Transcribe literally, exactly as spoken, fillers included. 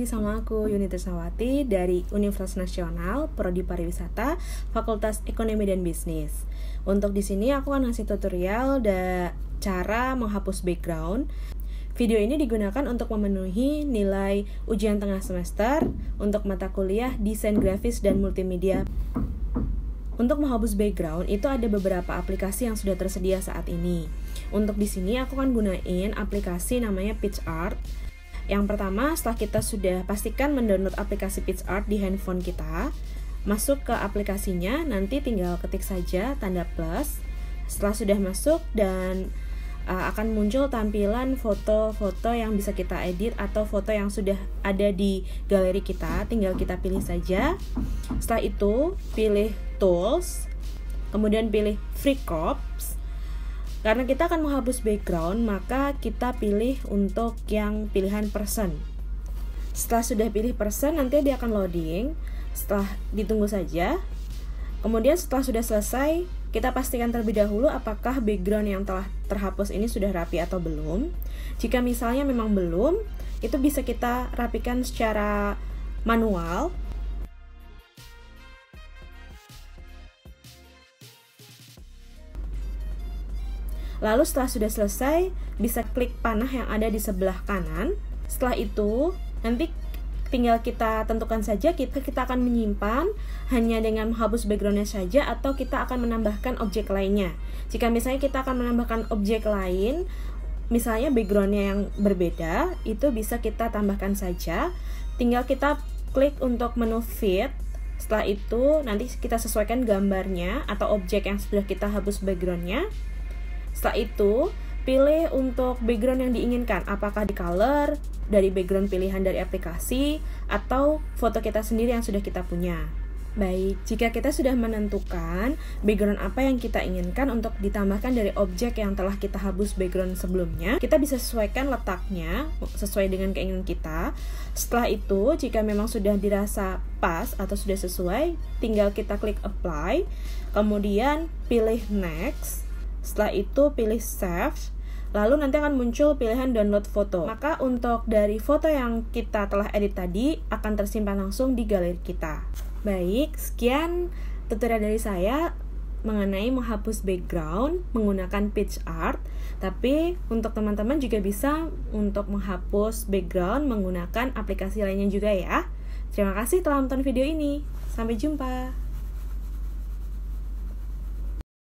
lagi sama aku Yuni Trisnawati dari Universitas Nasional, Prodi Pariwisata, Fakultas Ekonomi dan Bisnis. Untuk di sini aku akan ngasih tutorial da cara menghapus background. Video ini digunakan untuk memenuhi nilai ujian tengah semester untuk mata kuliah Desain Grafis dan Multimedia. Untuk menghapus background itu ada beberapa aplikasi yang sudah tersedia saat ini. Untuk di sini aku akan gunain aplikasi namanya PicsArt. Yang pertama, setelah kita sudah pastikan mendownload aplikasi PicsArt di handphone kita, masuk ke aplikasinya, nanti tinggal ketik saja tanda plus. Setelah sudah masuk dan uh, akan muncul tampilan foto-foto yang bisa kita edit atau foto yang sudah ada di galeri kita, tinggal kita pilih saja. Setelah itu, pilih tools, kemudian pilih free crops. Karena kita akan menghapus background, maka kita pilih untuk yang pilihan person. Setelah sudah pilih person, nanti dia akan loading. Setelah ditunggu saja. Kemudian setelah sudah selesai, kita pastikan terlebih dahulu apakah background yang telah terhapus ini sudah rapi atau belum. Jika misalnya memang belum, itu bisa kita rapikan secara manual. Lalu setelah sudah selesai, bisa klik panah yang ada di sebelah kanan. Setelah itu, nanti tinggal kita tentukan saja kita, kita akan menyimpan hanya dengan menghapus backgroundnya saja atau kita akan menambahkan objek lainnya. Jika misalnya kita akan menambahkan objek lain, misalnya backgroundnya yang berbeda, itu bisa kita tambahkan saja. Tinggal kita klik untuk menu fit. Setelah itu, nanti kita sesuaikan gambarnya atau objek yang sudah kita hapus backgroundnya. Setelah itu, pilih untuk background yang diinginkan, apakah di color, dari background pilihan dari aplikasi, atau foto kita sendiri yang sudah kita punya. Baik, jika kita sudah menentukan background apa yang kita inginkan untuk ditambahkan dari objek yang telah kita hapus background sebelumnya, kita bisa sesuaikan letaknya sesuai dengan keinginan kita. Setelah itu, jika memang sudah dirasa pas atau sudah sesuai, tinggal kita klik apply, kemudian pilih next. Setelah itu pilih save, lalu nanti akan muncul pilihan download foto. Maka untuk dari foto yang kita telah edit tadi akan tersimpan langsung di galeri kita. Baik, sekian tutorial dari saya mengenai menghapus background menggunakan PicsArt. Tapi untuk teman-teman juga bisa untuk menghapus background menggunakan aplikasi lainnya juga ya. Terima kasih telah menonton video ini. Sampai jumpa.